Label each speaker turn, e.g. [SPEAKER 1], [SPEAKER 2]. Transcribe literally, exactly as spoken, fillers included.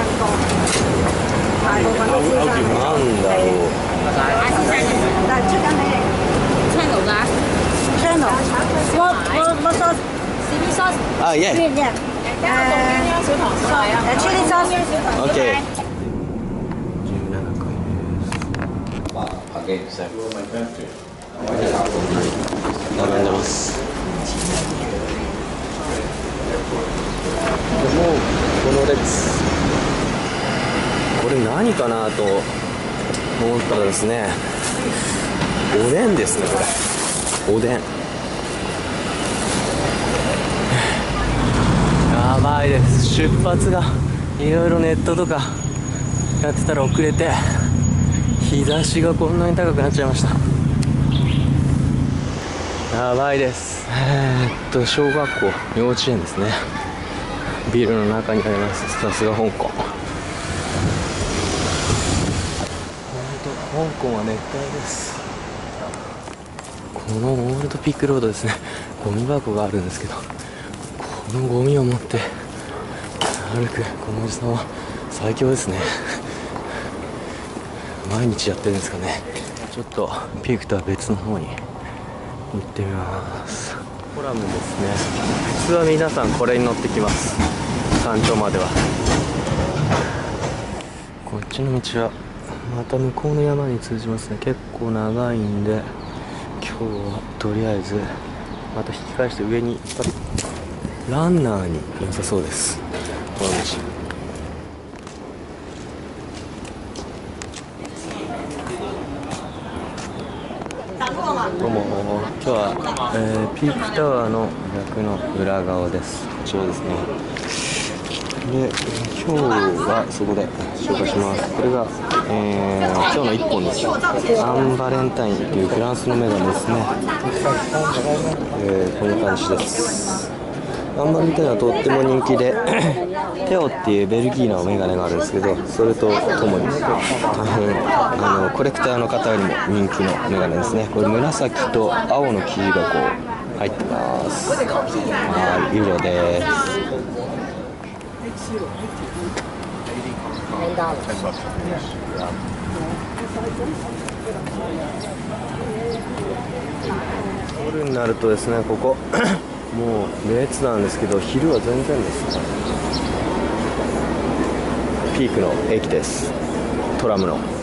[SPEAKER 1] なんだろう。あ、いえ。オッケー。じゅうななかいです。並んでます。もうこの列、これ何かなと思ったらですね、おでんですね。これおでん、やばいです。出発がいろいろネットとかやってたら遅れて、日差しがこんなに高くなっちゃいました。やばいです。えー、っと小学校、幼稚園ですね。ビルの中にあります。さすが香港。本当、香港は熱帯です。このオールドピックロードですね、ゴミ箱があるんですけど、このゴミを持って歩くこのおじさんは最強ですね。毎日やってるんですかね。ちょっとピークとは別の方に行ってみます。コラムですね。普通は皆さんこれに乗ってきます。山頂までは。こっちの道はまた向こうの山に通じますね。結構長いんで、今日はとりあえずまた引き返して上に行ったり、ランナーに良さそうです、この道。どうも、今日は、えー、ピークタワーの逆の裏側です。こちらですね。で、今日はそこで紹介します。これが、えー、今日のいっぽんです。アンバレンタインというフランスのメガネですね。えー、こんな感じです。アンバレンタインはとっても人気でテオっていうベルギーのメガネがあるんですけど、それとともに大変あのコレクターの方よりも人気のメガネですね。これ紫と青の生地がこう入ってます。はい、ユーロです。夜になるとですね、ここもう列なんですけど、昼は全然ですね。ピークの駅です。トラムの